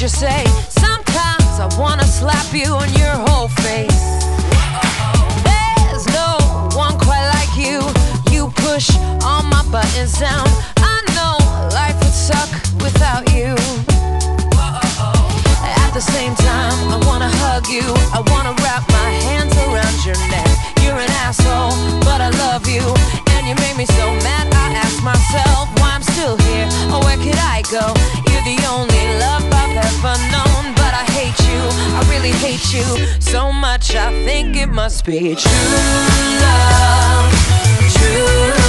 you say, sometimes I wanna slap you on your whole face. There's no one quite like you. You push all my buttons down. I know life would suck without you. At the same time, I wanna hug you. I wanna wrap my hands around your neck. You're an asshole, but I love you. And you made me so mad, I ask myself why I'm still here, or where could I go? You're the only love I've ever known, but I hate you, I really hate you so much, I think it must be true love, true love.